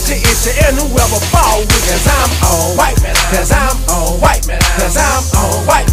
itchy, itchy, and whoever fall with, cause I'm on white, cause I'm on white, cause I'm on white.